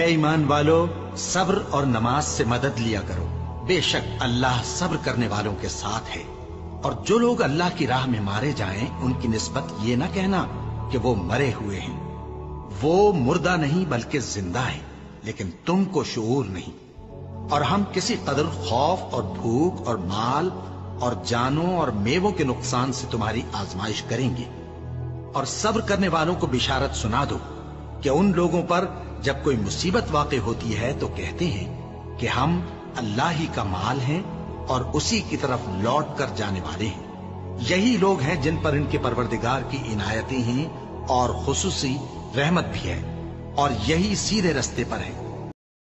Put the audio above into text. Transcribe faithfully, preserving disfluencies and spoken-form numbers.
ए ईमान वालो, सब्र और नमाज से मदद लिया करो, बेशक अल्लाह सब्र करने वालों के साथ है। और जो लोग अल्लाह की राह में मारे जाएं, उनकी निस्बत ये ना कहना कि वो मरे हुए हैं। वो मुर्दा नहीं बल्कि जिंदा है, लेकिन तुमको शऊर नहीं। और हम किसी कदर खौफ और भूख और माल और जानों और मेवों के नुकसान से तुम्हारी आजमाइश करेंगे। और सब्र करने वालों को बिशारत सुना दो कि उन लोगों पर जब कोई मुसीबत वाक़ई होती है तो कहते हैं कि हम अल्लाह ही का माल हैं और उसी की तरफ लौट कर जाने वाले हैं। यही लोग हैं जिन पर इनके परवरदिगार की इनायतें हैं और खुसूसी रहमत भी है, और यही सीधे रस्ते पर है।